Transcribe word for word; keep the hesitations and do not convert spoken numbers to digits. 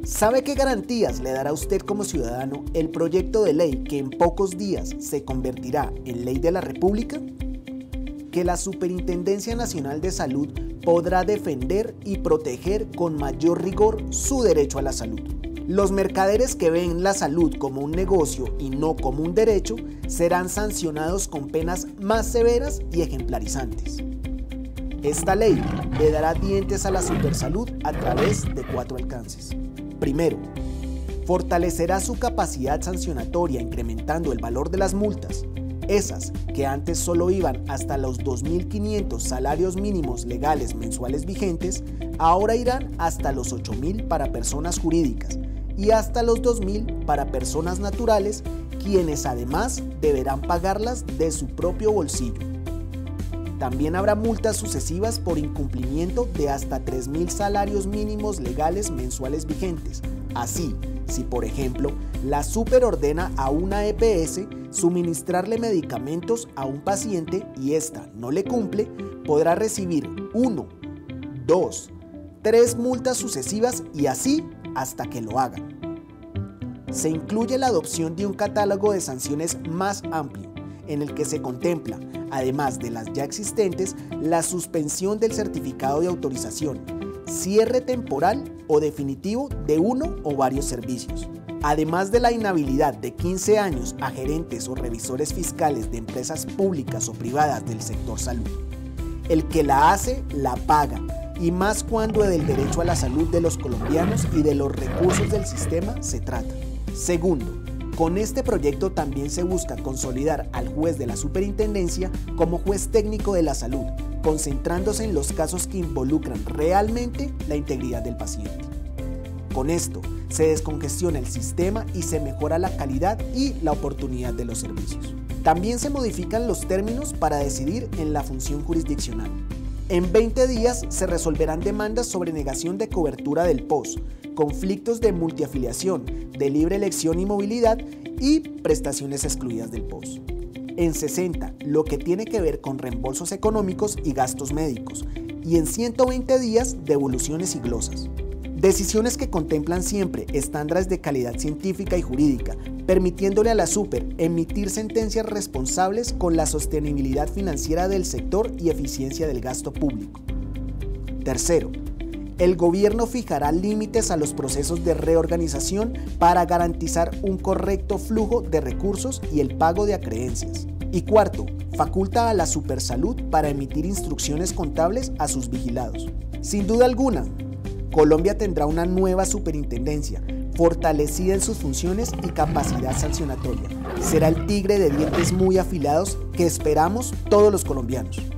¿Sabe qué garantías le dará a usted como ciudadano el proyecto de ley que en pocos días se convertirá en ley de la República? Que la Superintendencia Nacional de Salud podrá defender y proteger con mayor rigor su derecho a la salud. Los mercaderes que ven la salud como un negocio y no como un derecho serán sancionados con penas más severas y ejemplarizantes. Esta ley le dará dientes a la supersalud a través de cuatro alcances. Primero, fortalecerá su capacidad sancionatoria incrementando el valor de las multas, esas que antes solo iban hasta los dos mil quinientos salarios mínimos legales mensuales vigentes, ahora irán hasta los ocho mil para personas jurídicas y hasta los dos mil para personas naturales, quienes además deberán pagarlas de su propio bolsillo. También habrá multas sucesivas por incumplimiento de hasta tres mil salarios mínimos legales mensuales vigentes. Así, si por ejemplo, la Super ordena a una E P S suministrarle medicamentos a un paciente y ésta no le cumple, podrá recibir uno, dos, tres multas sucesivas y así hasta que lo haga. Se incluye la adopción de un catálogo de sanciones más amplio, en el que se contempla, además de las ya existentes, la suspensión del certificado de autorización, cierre temporal o definitivo de uno o varios servicios, además de la inhabilidad de quince años a gerentes o revisores fiscales de empresas públicas o privadas del sector salud. El que la hace, la paga, y más cuando del derecho a la salud de los colombianos y de los recursos del sistema se trata. Segundo, con este proyecto también se busca consolidar al juez de la superintendencia como juez técnico de la salud, concentrándose en los casos que involucran realmente la integridad del paciente. Con esto, se descongestiona el sistema y se mejora la calidad y la oportunidad de los servicios. También se modifican los términos para decidir en la función jurisdiccional. En veinte días se resolverán demandas sobre negación de cobertura del P O S, conflictos de multiafiliación, de libre elección y movilidad y prestaciones excluidas del P O S. En sesenta, lo que tiene que ver con reembolsos económicos y gastos médicos, y en ciento veinte días, devoluciones y glosas. Decisiones que contemplan siempre estándares de calidad científica y jurídica, permitiéndole a la Super emitir sentencias responsables con la sostenibilidad financiera del sector y eficiencia del gasto público. Tercero, el gobierno fijará límites a los procesos de reorganización para garantizar un correcto flujo de recursos y el pago de acreencias. Y cuarto, faculta a la Supersalud para emitir instrucciones contables a sus vigilados. Sin duda alguna, Colombia tendrá una nueva superintendencia, fortalecida en sus funciones y capacidad sancionatoria. Será el tigre de dientes muy afilados que esperamos todos los colombianos.